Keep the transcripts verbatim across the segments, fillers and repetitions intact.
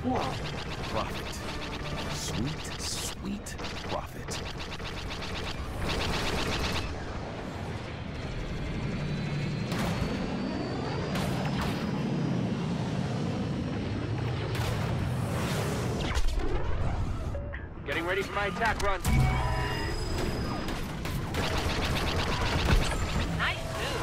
What? Profit. Sweet, sweet profit. Getting ready for my attack run. Nice move.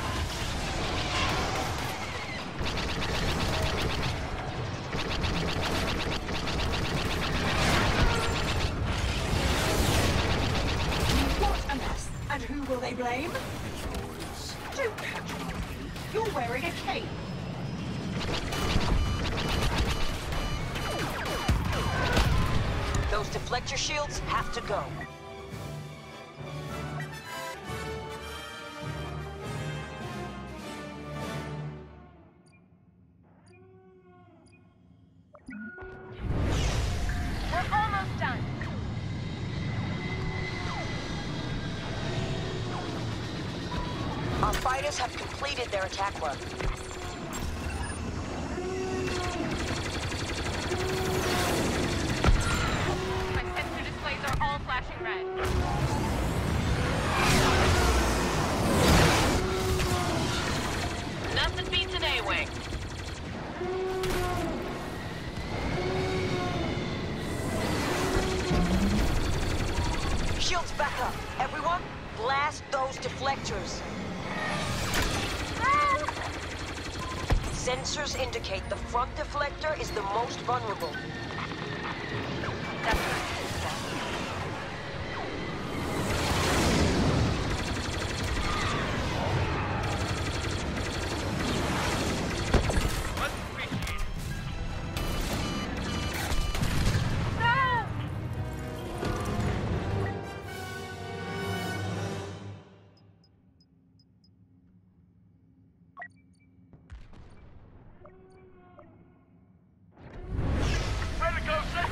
What a mess. And who will they blame? Yours. Don't catch me. You're wearing a cape. Those deflector shields have to go. We're almost done. Our fighters have completed their attack run. My sensor displays are all flashing red. Nothing beats an A-wing. Shields back up. Everyone, blast those deflectors. Sensors indicate the front deflector is the most vulnerable. That's what it is. Much appreciated. Ah! Ready to go, sir.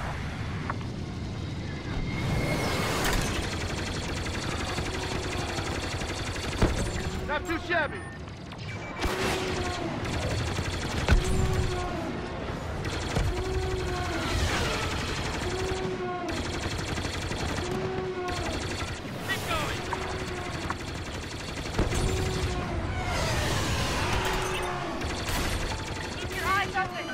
Not too shabby. Keep going. Keep your eyes open.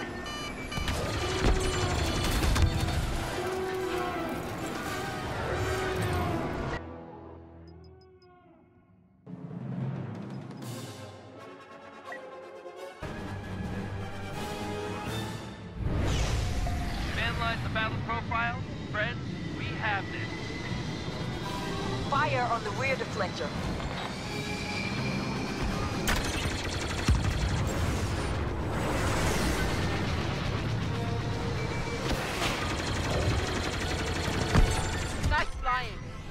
Analyze the battle profile. Friends, we have this. Fire on the rear deflector. Nice flying.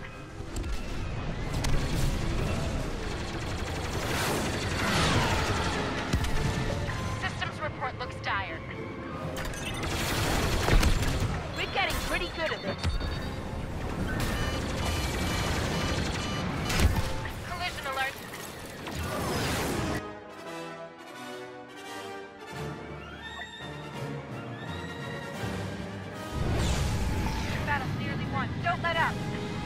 Systems report looks dire. We're getting pretty good at this. Collision alert. Battle's nearly won. Don't let up.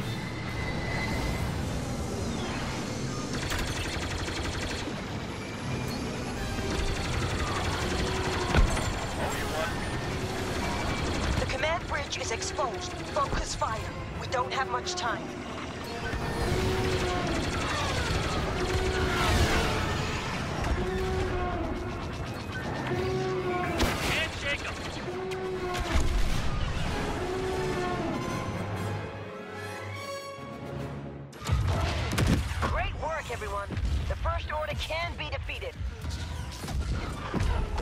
The command bridge is exposed. Focus fire. We don't have much time. Can't shake 'em. Great work, everyone. The First Order can be defeated.